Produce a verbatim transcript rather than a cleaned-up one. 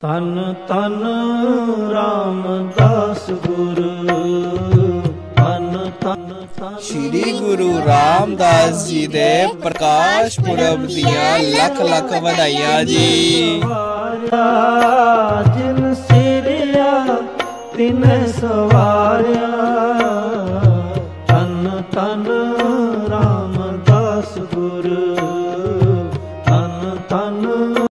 ਤਨ ਤਨ ਰਾਮਦਾਸ ਗੁਰੂ ਤਨ ਤਨ श्री गुरु रामदास जी दे प्रकाश पुरब दिया लख लख बधाइयां जी। जिन सिरिया तिन सवारिया तन तन